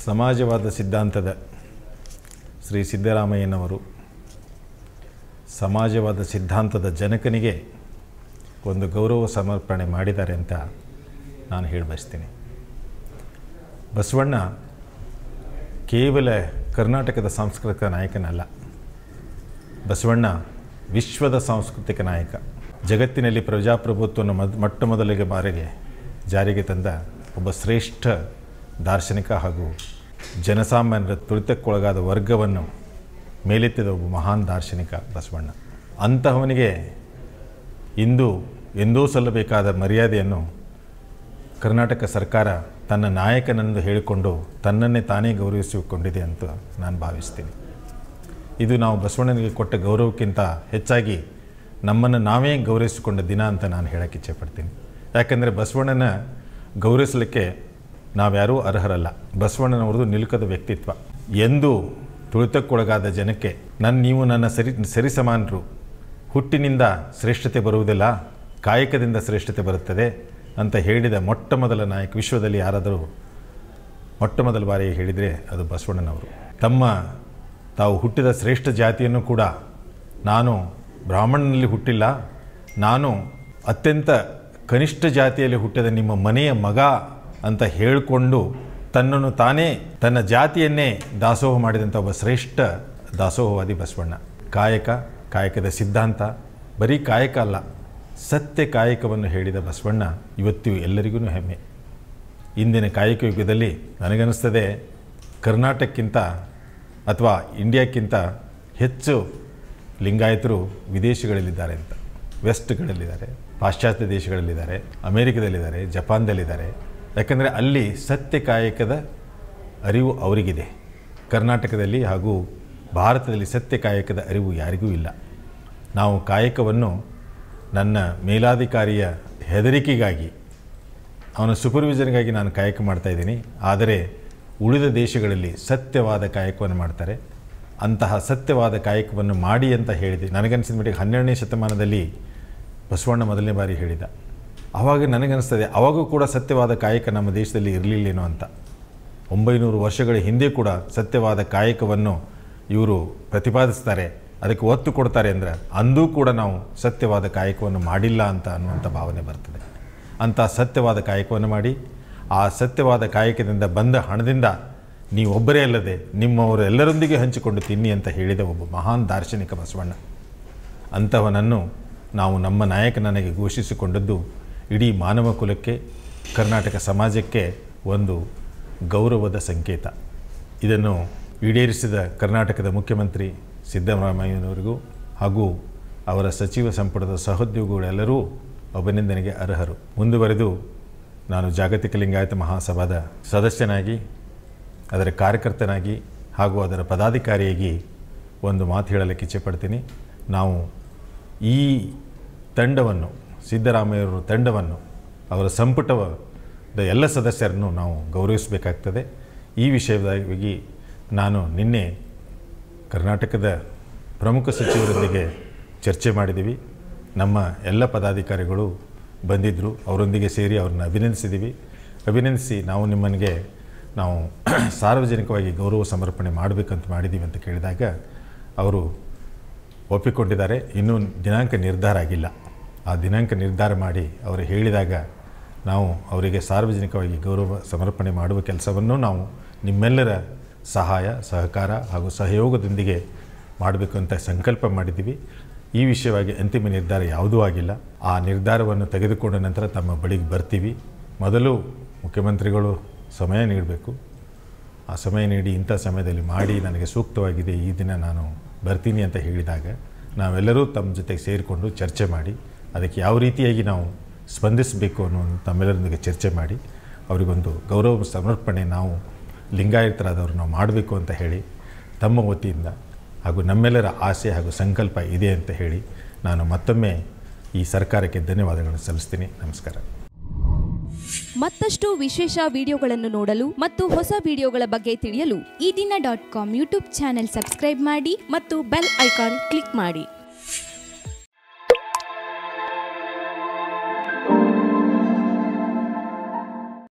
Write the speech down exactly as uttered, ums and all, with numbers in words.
ಸಮಾಜವಾದ ಸಿದ್ಧಾಂತದ ಶ್ರೀ ಸಿದ್ದರಾಮಯ್ಯನವರು ಸಮಾಜವಾದ ಸಿದ್ಧಾಂತದ ಜನಕನಿಗೆ ಒಂದು ಗೌರವ ಸಮರ್ಪಣೆ ಮಾಡಿದ್ದಾರೆ ಅಂತ ನಾನು ಹೇಳಿ ಬಯಸ್ತೀನಿ. ಬಸವಣ್ಣ ಕೇವಲ ಕರ್ನಾಟಕದ ಸಾಂಸ್ಕೃತಿಕ ನಾಯಕನಲ್ಲ, ಬಸವಣ್ಣ ವಿಶ್ವದ ಸಾಂಸ್ಕೃತಿಕ ನಾಯಕ. ಜಗತ್ತಿನಲ್ಲಿ ಪ್ರಜಾಪ್ರಭುತ್ವವನ್ನು ಮದ್ ಮೊಟ್ಟ ಮೊದಲಿಗೆ ಬಾರಿಗೆ ಜಾರಿಗೆ ತಂದ ಒಬ್ಬ ಶ್ರೇಷ್ಠ ದಾರ್ಶನಿಕ ಹಾಗೂ ಜನಸಾಮಾನ್ಯರ ತುಳಿತಕ್ಕೊಳಗಾದ ವರ್ಗವನ್ನು ಮೇಲೆತ್ತಿದ ಒಬ್ಬ ಮಹಾನ್ ದಾರ್ಶನಿಕ ಬಸವಣ್ಣ. ಅಂತಹವನಿಗೆ ಇಂದು ಎಂದೂ ಸಲ್ಲಬೇಕಾದ ಮರ್ಯಾದೆಯನ್ನು ಕರ್ನಾಟಕ ಸರ್ಕಾರ ತನ್ನ ನಾಯಕನೆಂದು ಹೇಳಿಕೊಂಡು ತನ್ನನ್ನೇ ತಾನೇ ಗೌರವಿಸಿಕೊಂಡಿದೆ ಅಂತ ನಾನು ಭಾವಿಸ್ತೀನಿ. ಇದು ನಾವು ಬಸವಣ್ಣನಿಗೆ ಕೊಟ್ಟ ಗೌರವಕ್ಕಿಂತ ಹೆಚ್ಚಾಗಿ ನಮ್ಮನ್ನು ನಾವೇ ಗೌರವಿಸಿಕೊಂಡ ದಿನ ಅಂತ ನಾನು ಹೇಳೋಕ್ಕೆ ಇಚ್ಛೆಪಡ್ತೀನಿ. ಯಾಕೆಂದರೆ ಬಸವಣ್ಣನ ಗೌರವಿಸಲಿಕ್ಕೆ ನಾವ್ಯಾರೂ ಅರ್ಹರಲ್ಲ. ಬಸವಣ್ಣನವ್ರದ್ದು ನಿಲುಕದ ವ್ಯಕ್ತಿತ್ವ. ಎಂದು ತುಳಿತಕ್ಕೊಳಗಾದ ಜನಕ್ಕೆ ನನ್ನ ನೀವು ನನ್ನ ಸರಿ ಸರಿಸಮಾನರು, ಹುಟ್ಟಿನಿಂದ ಶ್ರೇಷ್ಠತೆ ಬರುವುದಿಲ್ಲ, ಕಾಯಕದಿಂದ ಶ್ರೇಷ್ಠತೆ ಬರುತ್ತದೆ ಅಂತ ಹೇಳಿದ ಮೊಟ್ಟ ಮೊದಲ ನಾಯಕ ವಿಶ್ವದಲ್ಲಿ ಯಾರಾದರೂ ಮೊಟ್ಟ ಮೊದಲ ಬಾರಿಗೆ ಹೇಳಿದರೆ ಅದು ಬಸವಣ್ಣನವರು. ತಮ್ಮ ತಾವು ಹುಟ್ಟಿದ ಶ್ರೇಷ್ಠ ಜಾತಿಯನ್ನು ಕೂಡ ನಾನು ಬ್ರಾಹ್ಮಣನಲ್ಲಿ ಹುಟ್ಟಿಲ್ಲ, ನಾನು ಅತ್ಯಂತ ಕನಿಷ್ಠ ಜಾತಿಯಲ್ಲಿ ಹುಟ್ಟಿದ ನಿಮ್ಮ ಮನೆಯ ಮಗ ಅಂತ ಹೇಳಿಕೊಂಡು ತನ್ನನ್ನು ತಾನೇ ತನ್ನ ಜಾತಿಯನ್ನೇ ದಾಸೋಹ ಮಾಡಿದಂಥ ಒಬ್ಬ ಶ್ರೇಷ್ಠ ದಾಸೋಹವಾದಿ ಬಸವಣ್ಣ. ಕಾಯಕ, ಕಾಯಕದ ಸಿದ್ಧಾಂತ, ಬರೀ ಕಾಯಕ ಅಲ್ಲ, ಸತ್ಯ ಕಾಯಕವನ್ನು ಹೇಳಿದ ಬಸವಣ್ಣ ಇವತ್ತು ಎಲ್ಲರಿಗೂ ಹೆಮ್ಮೆ. ಇಂದಿನ ಕಾಯಕ ಯುಗದಲ್ಲಿ ನನಗನ್ನಿಸ್ತದೆ ಕರ್ನಾಟಕಕ್ಕಿಂತ ಅಥವಾ ಇಂಡಿಯಾಕ್ಕಿಂತ ಹೆಚ್ಚು ಲಿಂಗಾಯತರು ವಿದೇಶಗಳಲ್ಲಿದ್ದಾರೆ ಅಂತ. ವೆಸ್ಟ್ಗಳಲ್ಲಿದ್ದಾರೆ, ಪಾಶ್ಚಾತ್ಯ ದೇಶಗಳಲ್ಲಿದ್ದಾರೆ, ಅಮೇರಿಕದಲ್ಲಿದ್ದಾರೆ, ಜಪಾನ್ದಲ್ಲಿದ್ದಾರೆ. ಯಾಕಂದರೆ ಅಲ್ಲಿ ಸತ್ಯ ಕಾಯಕದ ಅರಿವು ಅವರಿಗಿದೆ. ಕರ್ನಾಟಕದಲ್ಲಿ ಹಾಗೂ ಭಾರತದಲ್ಲಿ ಸತ್ಯ ಕಾಯಕದ ಅರಿವು ಯಾರಿಗೂ ಇಲ್ಲ. ನಾವು ಕಾಯಕವನ್ನು ನನ್ನ ಮೇಲಾಧಿಕಾರಿಯ ಹೆದರಿಕೆಗಾಗಿ, ಅವನ ಸೂಪರ್ವಿಷನ್ಗಾಗಿ ನಾನು ಕಾಯಕ ಮಾಡ್ತಾಯಿದ್ದೀನಿ. ಆದರೆ ಉಳಿದ ದೇಶಗಳಲ್ಲಿ ಸತ್ಯವಾದ ಕಾಯಕವನ್ನು ಮಾಡ್ತಾರೆ. ಅಂತಹ ಸತ್ಯವಾದ ಕಾಯಕವನ್ನು ಮಾಡಿ ಅಂತ ಹೇಳಿದೆ. ನನಗನ್ಸಿದ ಮಟ್ಟಿಗೆ ಹನ್ನೆರಡನೇ ಶತಮಾನದಲ್ಲಿ ಬಸವಣ್ಣ ಮೊದಲನೇ ಬಾರಿ ಹೇಳಿದ. ಆವಾಗ ನನಗನ್ನಿಸ್ತದೆ ಆವಾಗೂ ಕೂಡ ಸತ್ಯವಾದ ಕಾಯಕ ನಮ್ಮ ದೇಶದಲ್ಲಿ ಇರಲಿಲ್ಲೇನೋ ಅಂತ. ಒಂಬೈನೂರು ವರ್ಷಗಳ ಹಿಂದೆ ಕೂಡ ಸತ್ಯವಾದ ಕಾಯಕವನ್ನು ಇವರು ಪ್ರತಿಪಾದಿಸ್ತಾರೆ, ಅದಕ್ಕೆ ಒತ್ತು ಕೊಡ್ತಾರೆ ಅಂದರೆ ಅಂದೂ ಕೂಡ ನಾವು ಸತ್ಯವಾದ ಕಾಯಕವನ್ನು ಮಾಡಿಲ್ಲ ಅಂತ ಅನ್ನುವಂಥ ಭಾವನೆ ಬರ್ತದೆ. ಅಂಥ ಸತ್ಯವಾದ ಕಾಯಕವನ್ನು ಮಾಡಿ ಆ ಸತ್ಯವಾದ ಕಾಯಕದಿಂದ ಬಂದ ಹಣದಿಂದ ನೀವೊಬ್ಬರೇ ಅಲ್ಲದೆ ನಿಮ್ಮವರು ಎಲ್ಲರೊಂದಿಗೆ ಹಂಚಿಕೊಂಡು ತಿನ್ನಿ ಅಂತ ಹೇಳಿದ ಒಬ್ಬ ಮಹಾನ್ ದಾರ್ಶನಿಕ ಬಸವಣ್ಣ. ಅಂಥವನನ್ನು ನಾವು ನಮ್ಮ ನಾಯಕ ನನಗೆ ಘೋಷಿಸಿಕೊಂಡದ್ದು ಇಡೀ ಮಾನವ ಕುಲಕ್ಕೆ, ಕರ್ನಾಟಕ ಸಮಾಜಕ್ಕೆ ಒಂದು ಗೌರವದ ಸಂಕೇತ. ಇದನ್ನು ಈಡೇರಿಸಿದ ಕರ್ನಾಟಕದ ಮುಖ್ಯಮಂತ್ರಿ ಸಿದ್ದರಾಮಯ್ಯನವರಿಗೂ ಹಾಗೂ ಅವರ ಸಚಿವ ಸಂಪುಟದ ಸಹೋದ್ಯೋಗಿಗಳೆಲ್ಲರೂ ಅಭಿನಂದನೆಗೆ ಅರ್ಹರು. ಮುಂದುವರೆದು ನಾನು ಜಾಗತಿಕ ಲಿಂಗಾಯತ ಮಹಾಸಭಾದ ಸದಸ್ಯನಾಗಿ, ಅದರ ಕಾರ್ಯಕರ್ತನಾಗಿ ಹಾಗೂ ಅದರ ಪದಾಧಿಕಾರಿಯಾಗಿ ಒಂದು ಮಾತು ಹೇಳಲಿಕ್ಕೆ ಇಚ್ಛೆಪಡ್ತೀನಿ. ನಾವು ಈ ತಂಡವನ್ನು, ಸಿದ್ದರಾಮಯ್ಯರ ತಂಡವನ್ನು, ಅವರ ಸಂಪುಟದ ಎಲ್ಲ ಸದಸ್ಯರನ್ನು ನಾವು ಗೌರವಿಸಬೇಕಾಗ್ತದೆ. ಈ ವಿಷಯವಾಗಿ ನಾನು ನಿನ್ನೆ ಕರ್ನಾಟಕದ ಪ್ರಮುಖ ಸಚಿವರೊಂದಿಗೆ ಚರ್ಚೆ ಮಾಡಿದ್ದೀವಿ. ನಮ್ಮ ಎಲ್ಲ ಪದಾಧಿಕಾರಿಗಳು ಬಂದಿದ್ದರು, ಅವರೊಂದಿಗೆ ಸೇರಿ ಅವ್ರನ್ನ ಅಭಿನಂದಿಸಿದ್ದೀವಿ. ಅಭಿನಂದಿಸಿ ನಾವು ನಿಮ್ಮನಿಗೆ ನಾವು ಸಾರ್ವಜನಿಕವಾಗಿ ಗೌರವ ಸಮರ್ಪಣೆ ಮಾಡಬೇಕಂತ ಮಾಡಿದ್ದೀವಿ ಅಂತ ಕೇಳಿದಾಗ ಅವರು ಒಪ್ಪಿಕೊಂಡಿದ್ದಾರೆ. ಇನ್ನೂ ದಿನಾಂಕ ನಿರ್ಧಾರ ಆಗಿಲ್ಲ. ಆ ದಿನಾಂಕ ನಿರ್ಧಾರ ಮಾಡಿ ಅವರು ಹೇಳಿದಾಗ ನಾವು ಅವರಿಗೆ ಸಾರ್ವಜನಿಕವಾಗಿ ಗೌರವ ಸಮರ್ಪಣೆ ಮಾಡುವ ಕೆಲಸವನ್ನು ನಾವು ನಿಮ್ಮೆಲ್ಲರ ಸಹಾಯ, ಸಹಕಾರ ಹಾಗೂ ಸಹಯೋಗದೊಂದಿಗೆ ಮಾಡಬೇಕು ಅಂತ ಸಂಕಲ್ಪ ಮಾಡಿದ್ದೀವಿ. ಈ ವಿಷಯವಾಗಿ ಅಂತಿಮ ನಿರ್ಧಾರ ಯಾವುದೂ ಆಗಿಲ್ಲ. ಆ ನಿರ್ಧಾರವನ್ನು ತೆಗೆದುಕೊಂಡ ನಂತರ ತಮ್ಮ ಬಳಿಗೆ ಬರ್ತೀವಿ. ಮೊದಲು ಮುಖ್ಯಮಂತ್ರಿಗಳು ಸಮಯ ನೀಡಬೇಕು. ಆ ಸಮಯ ನೀಡಿ ಇಂಥ ಸಮಯದಲ್ಲಿ ಮಾಡಿ ನನಗೆ ಸೂಕ್ತವಾಗಿದೆ, ಈ ದಿನ ನಾನು ಬರ್ತೀನಿ ಅಂತ ಹೇಳಿದಾಗ ನಾವೆಲ್ಲರೂ ತಮ್ಮ ಜೊತೆಗೆ ಸೇರಿಕೊಂಡು ಚರ್ಚೆ ಮಾಡಿ ಅದಕ್ಕೆ ಯಾವ ರೀತಿಯಾಗಿ ನಾವು ಸ್ಪಂದಿಸಬೇಕು ಅನ್ನೋದು ತಮ್ಮೆಲ್ಲರೊಂದಿಗೆ ಚರ್ಚೆ ಮಾಡಿ ಅವರಿಗೊಂದು ಗೌರವ ಸಮರ್ಪಣೆ ನಾವು ಲಿಂಗಾಯತರಾದವರು ನಾವು ಮಾಡಬೇಕು ಅಂತ ಹೇಳಿ ತಮ್ಮ ವತಿಯಿಂದ ಹಾಗೂ ನಮ್ಮೆಲ್ಲರ ಆಸೆ ಹಾಗೂ ಸಂಕಲ್ಪ ಇದೆ ಅಂತ ಹೇಳಿ ನಾನು ಮತ್ತೊಮ್ಮೆ ಈ ಸರ್ಕಾರಕ್ಕೆ ಧನ್ಯವಾದಗಳನ್ನು ಸಲ್ಲಿಸ್ತೀನಿ. ನಮಸ್ಕಾರ. ಮತ್ತಷ್ಟು ವಿಶೇಷ ವಿಡಿಯೋಗಳನ್ನು ನೋಡಲು ಮತ್ತು ಹೊಸ ವಿಡಿಯೋಗಳ ಬಗ್ಗೆ ತಿಳಿಯಲು ಈ ದಿನ dot com YouTube channel subscribe ಮಾಡಿ ಮತ್ತು ಬೆಲ್ ಐಕಾನ್ ಕ್ಲಿಕ್ ಮಾಡಿ.